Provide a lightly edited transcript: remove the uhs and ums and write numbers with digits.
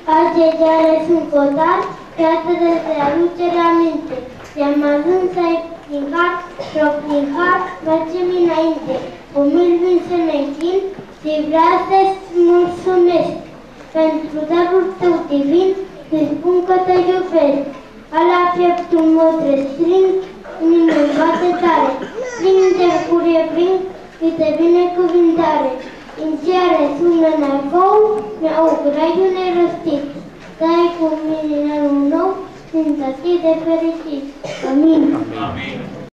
Azi ziare sunt cotar, iată de se aducere aminte. I-am ajuns aici prin har, prin har, mergem înainte. Cu mil vin să ne închin și vreau să-ți mulțumesc. Pentru darul tău divin, îți spun că te iubesc. Ala pieptul meu restrâng, inima-mi bate tare. Plin de furie plin, câte binecuvântare. În ziare sună navou, mi-au graiul nerostit. Dai cu mine anul nou, sunt atât de fericit. Amin. Amin.